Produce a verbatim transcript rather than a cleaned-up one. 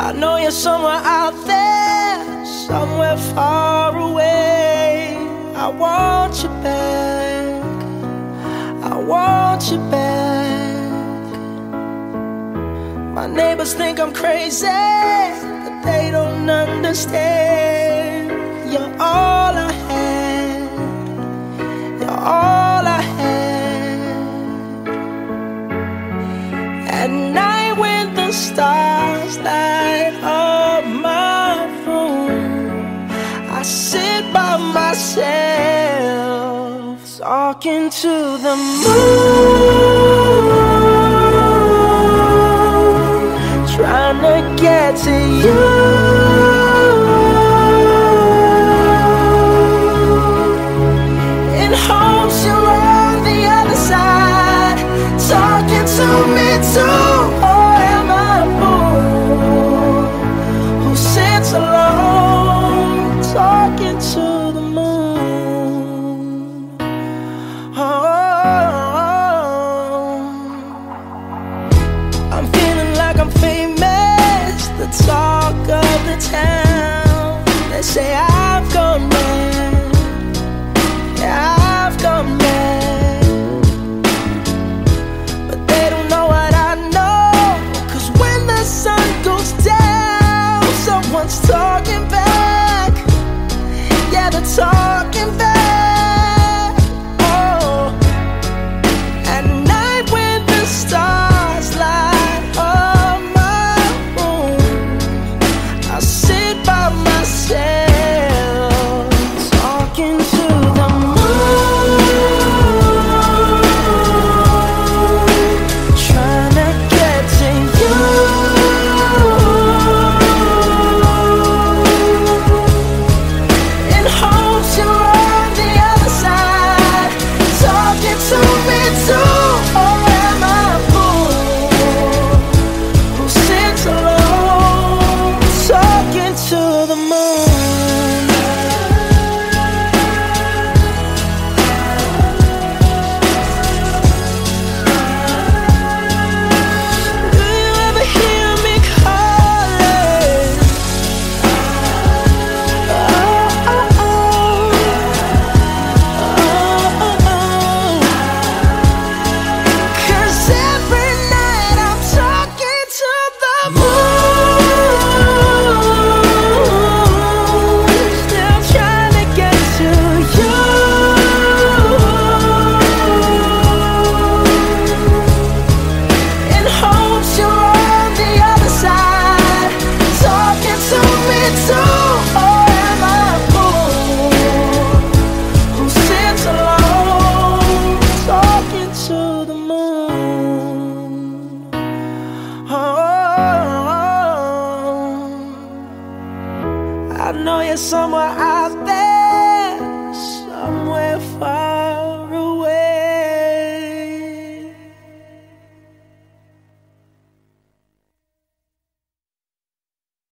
I know you're somewhere out there, somewhere far away. I want you back, I want you back. My neighbors think I'm crazy, but they don't understand. You're all I had, you're all I had. At night when the stars light up my room, I sit by myself, talking to the moon, trying to get to you. In hopes you're on the other side, talking to me too. Or am I a fool who sits alone, talking to the moon? Oh, I'm feeling like I'm famous, the talk of the town. They say I've gone mad, yeah, I've gone mad. But they don't know what I know, 'cause when the sun goes down, someone's talking back. Yeah, they're talking back. Oh, at night when the stars light up my room, I sit by myself, talking to the moon, trying to get to you. In hopes you're on the other side, talking to me too. Or am I a fool who sits alone, talking to the moon? Do you ever hear me calling? Oh, oh, oh. Oh, oh, oh. 'Cause every night I'm talking to the moon, still trying to get to you. In hopes you're on the other side, talking to me too. Or am I a fool who sits alone, talking to the moon? Oh, I know you're somewhere out there,